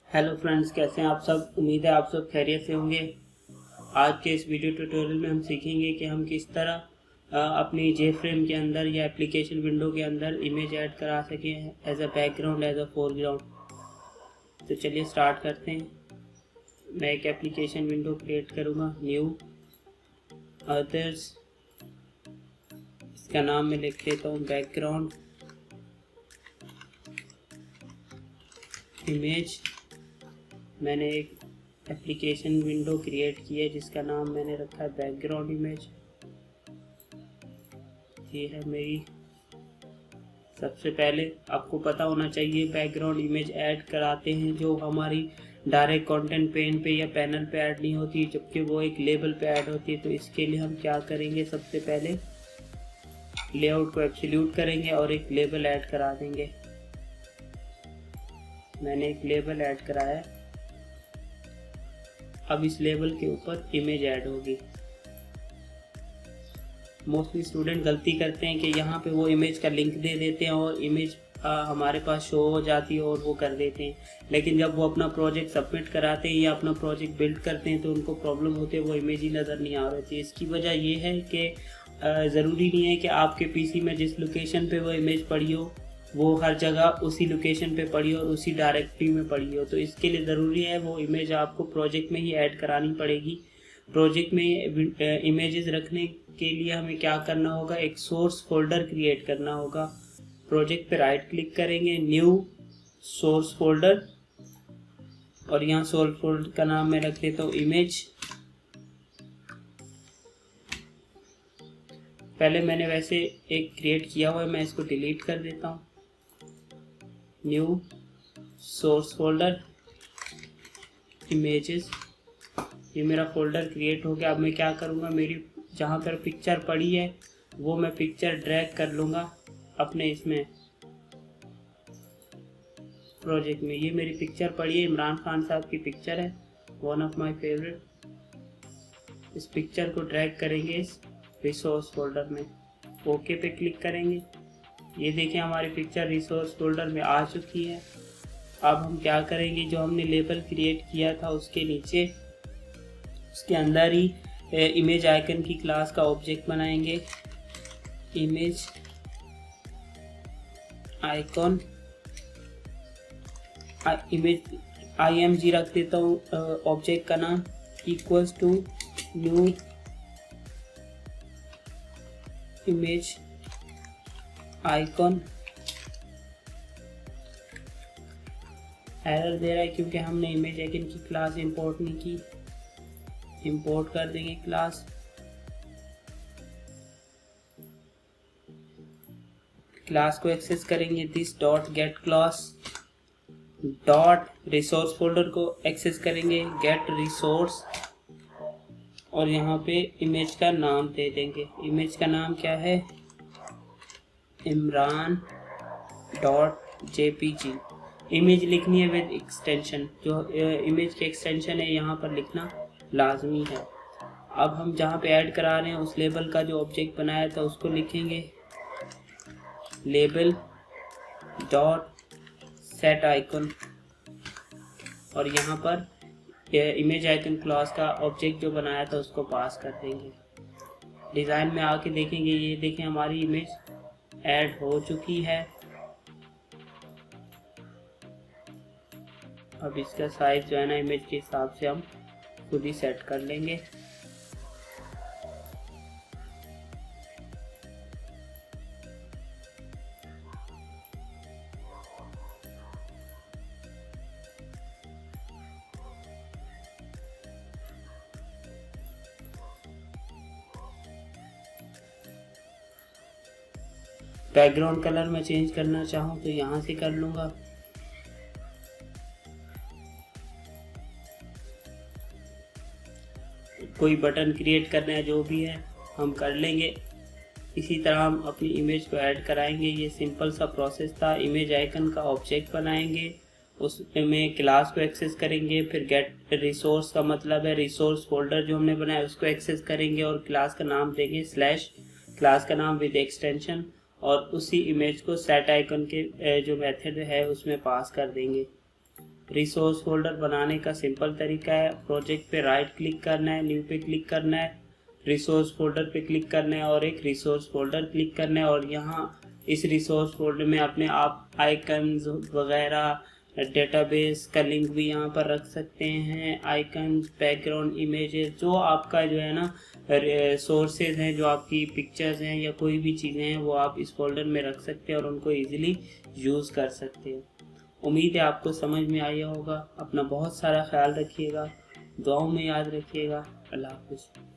Hello friends, कैसे हैं आप सब। उम्मीद है आप सब खैरियत से होंगे। आज के इस वीडियो ट्यूटोरियल में हम सीखेंगे कि हम किस तरह अपनी JFrame के अंदर या एप्लीकेशन विंडो के अंदर इमेज ऐड करा सकें as a background, as a foreground. तो चलिए स्टार्ट करते हैं। मैं एक एप्लीकेशन विंडो क्रिएट करूँगा, न्यू अदर्स। इसका नाम मैं लिख देता हूँ बैकग्राउंड इमेज। मैंने एक एप्लीकेशन विंडो क्रिएट की है जिसका नाम मैंने रखा है बैकग्राउंड इमेज। ये है मेरी। सबसे पहले आपको पता होना चाहिए बैकग्राउंड इमेज ऐड कराते हैं जो हमारी डायरेक्ट कंटेंट पेन पे या पैनल पे ऐड नहीं होती, जबकि वो एक लेबल पे ऐड होती है। तो इसके लिए हम क्या करेंगे, सबसे पहले लेआउट को एब्सोल्यूट करेंगे और एक लेबल ऐड करा देंगे। मैंने एक लेबल ऐड कराया है। अब इस लेबल के ऊपर इमेज ऐड होगी। मोस्टली स्टूडेंट गलती करते हैं कि यहाँ पे वो इमेज का लिंक दे देते हैं और इमेज हमारे पास शो हो जाती है और वो कर देते हैं, लेकिन जब वो अपना प्रोजेक्ट सबमिट कराते हैं या अपना प्रोजेक्ट बिल्ड करते हैं तो उनको प्रॉब्लम होती है, वो इमेज ही नज़र नहीं आ रही थी। इसकी वजह ये है कि ज़रूरी नहीं है कि आपके पीसी में जिस लोकेशन पे वो इमेज पड़ी हो वो हर जगह उसी लोकेशन पे पड़ी हो और उसी डायरेक्टरी में पड़ी हो। तो इसके लिए ज़रूरी है वो इमेज आपको प्रोजेक्ट में ही ऐड करानी पड़ेगी। प्रोजेक्ट में इमेजेस रखने के लिए हमें क्या करना होगा, एक सोर्स फोल्डर क्रिएट करना होगा। प्रोजेक्ट पे राइट क्लिक करेंगे, न्यू सोर्स फोल्डर, और यहाँ सोर्स फोल्डर का नाम मैं रख देता हूँ इमेज। पहले मैंने वैसे एक क्रिएट किया हुआ है, मैं इसको डिलीट कर देता हूँ। न्यू सोर्स फोल्डर इमेजेस, ये मेरा फोल्डर क्रिएट हो गया। अब मैं क्या करूँगा, मेरी जहाँ पर पिक्चर पड़ी है वो मैं पिक्चर ड्रैग कर लूँगा अपने इसमें प्रोजेक्ट में। ये मेरी पिक्चर पड़ी है, इमरान खान साहब की पिक्चर है, वन ऑफ माय फेवरेट। इस पिक्चर को ड्रैग करेंगे इस रिसोर्स फोल्डर में, ओके पे क्लिक करेंगे। ये देखें हमारी पिक्चर रिसोर्स फोल्डर में आ चुकी है। अब हम क्या करेंगे, जो हमने लेबल क्रिएट किया था उसके नीचे, उसके अंदर ही इमेज आइकन की क्लास का ऑब्जेक्ट बनाएंगे। इमेज आइकन इमेज IMG रख देता हूँ ऑब्जेक्ट का नाम, equals to new image icon. Error दे रहा है क्योंकि हमने इमेज आइकन की क्लास इंपोर्ट नहीं की। इंपोर्ट कर देंगे क्लास। क्लास को एक्सेस करेंगे, this dot get class dot resource folder को एक्सेस करेंगे, गेट रिसोर्स, और यहाँ पे इमेज का नाम दे देंगे। इमेज का नाम क्या है, इमरान डॉट JPG। इमेज लिखनी है विद एक्सटेंशन, जो इमेज के एक्सटेंशन है यहाँ पर लिखना लाजमी है। अब हम जहाँ पे ऐड करा रहे हैं उस लेबल का जो ऑब्जेक्ट बनाया था उसको लिखेंगे लेबल डॉट सेट आइकन, और यहाँ पर इमेज आइकन क्लास का ऑब्जेक्ट जो बनाया था उसको पास कर देंगे। डिज़ाइन में आके देखेंगे, ये देखें हमारी इमेज ऐड हो चुकी है। अब इसका साइज जो है ना इमेज के हिसाब से हम खुद ही सेट कर लेंगे। बैकग्राउंड कलर में चेंज करना चाहूँ तो यहाँ से कर लूँगा। कोई बटन क्रिएट करना है, जो भी है हम कर लेंगे। इसी तरह हम अपनी इमेज को ऐड कराएंगे। ये सिंपल सा प्रोसेस था। इमेज आइकन का ऑब्जेक्ट बनाएंगे, उसमें क्लास को एक्सेस करेंगे, फिर गेट रिसोर्स का मतलब है रिसोर्स फोल्डर जो हमने बनाया उसको एक्सेस करेंगे और क्लास का नाम देंगे स्लैश, क्लास का नाम विद एक्सटेंशन, और उसी इमेज को सेट आइकन के जो मेथड है उसमें पास कर देंगे। रिसोर्स फोल्डर बनाने का सिंपल तरीका है, प्रोजेक्ट पे राइट क्लिक करना है, न्यू पे क्लिक करना है, रिसोर्स फोल्डर पे क्लिक करना है और एक रिसोर्स फोल्डर क्लिक करना है। और यहाँ इस रिसोर्स फोल्डर में अपने आप आइकन्स वगैरह, डेटाबेस का लिंक भी यहाँ पर रख सकते हैं, आइकन्स, बैकग्राउंड इमेजेस, जो आपका जो है ना सोर्सेज हैं, जो आपकी पिक्चर्स हैं या कोई भी चीज़ें हैं, वो आप इस फोल्डर में रख सकते हैं और उनको इजीली यूज़ कर सकते हैं। उम्मीद है आपको समझ में आया होगा। अपना बहुत सारा ख्याल रखिएगा, दुआओं में याद रखिएगा। अल्लाह हाफ़िज़।